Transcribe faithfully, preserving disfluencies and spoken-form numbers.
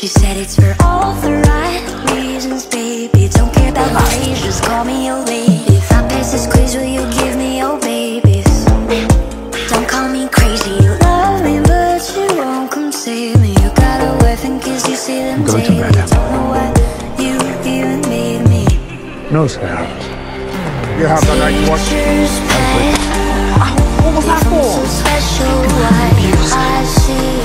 She said it's for all the right reasons, baby. Don't care about grades, just call me your lady. If I pass this quiz, will you give me your babies? Don't call me crazy, you love me, but you won't come save me. You got a weapon, cause you see them Go to daily. bed. Don't know why you even made me. No, Sarah. You have the night watch. What was that for? So special, why I see